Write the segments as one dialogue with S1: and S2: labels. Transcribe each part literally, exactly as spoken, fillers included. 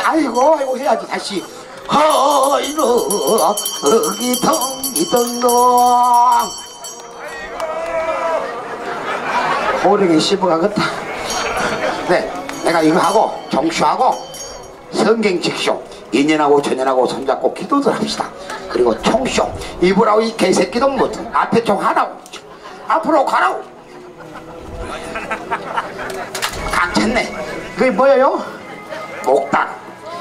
S1: 아이고 아이고 해야지 다시. 허이로 어기덩기덩덩 오르긴 씹어가겠다. 네, 내가 이거 하고 정수하고 성경 직쇼 인연하고 전연하고 손잡고 기도들 합시다. 그리고 총쇼 이불하고 이 개새끼도 못 앞에 총 하라고 앞으로 가라고. 깡찼네. 그게 뭐예요? 목닥.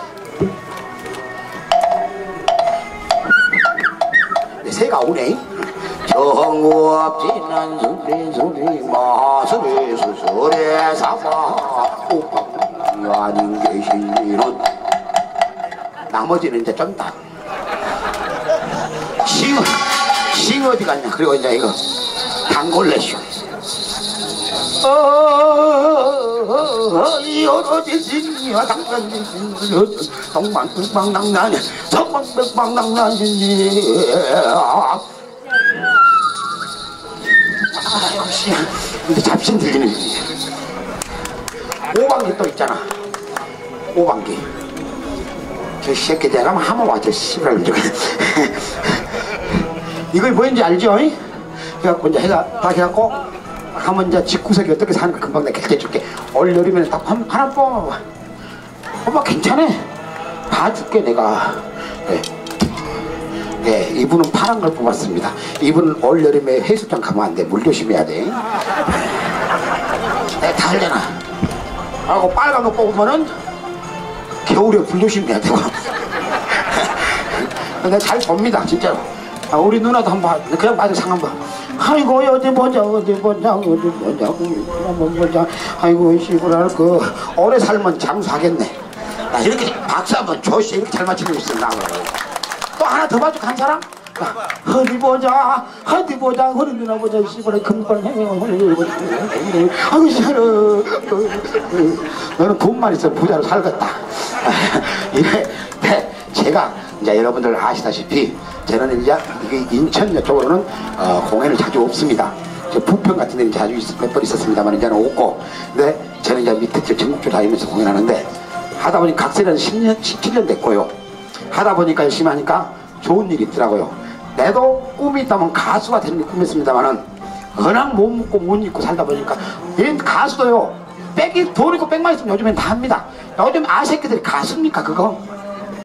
S1: 새가 오네. 정우업지난 소리 소리 마소리 수소리 사마 우방야님 계시는 나머지는 이제 쩐다. 싱어 싱어 어디 갔냐. 그리고 이제 이거 단골레쇼. 어이 어디지니야 당근지 동방방낭난 성방방낭난 아이고 씨 근데 잡신 들리는 오방기 또 있잖아. 오방기 저 새끼 내가 한번 와저 씨발 이거 뭐인지 알죠? 그래갖고 이제 해가 다 해갖고 하면 이제 집구석이 어떻게 사는가 금방 내가 결제해줄게. 올 여름에는 딱 한, 하나 뽑아봐. 엄마 괜찮아. 봐줄게 내가. 네. 네, 이분은 파란 걸 뽑았습니다. 이분은 올 여름에 해수장 가면 안 돼. 물 조심해야 돼. 네, 다 알잖아. 하고 빨간 거 뽑으면은 겨울에 불 조심해야 되고. 내가 잘 봅니다 진짜로. 아, 우리 누나도 한번 그냥 봐도 상한 봐. 아이고 어디 보자 어디 보자 어디 보자 한번 보자. 아이고 시부랄 그 오래 살면 장수하겠네. 나 이렇게 박수 한번 조시 이렇게 잘 맞추고 있어. 나 또 하나 더 봐줄까 한 사람? 아, 어디 보자 어디 보자 우리 누나 보자 시부랄 금방 해. 아이고 싫어. 너는 돈만 있으면 부자로 살겠다. 이래 제가 이제 여러분들 아시다시피 저는 이제 인천 쪽으로는 어, 공연을 자주 없습니다. 부평 같은 데는 자주 몇 번 있었습니다만 이제는 없고. 근데 저는 이제 밑에 전국주 다니면서 공연하는데 하다 보니 각설은 십 년, 십칠 년 됐고요. 하다 보니까 열심히 하니까 좋은 일이 있더라고요. 내도 꿈이 있다면 가수가 되는 게 꿈이었습니다만은 워낙 못 먹고 못 입고 살다 보니까 얘는 가수도요. 백이 돈 있고 백만 있으면 요즘엔 다 합니다. 요즘 아새끼들이 가수입니까 그거?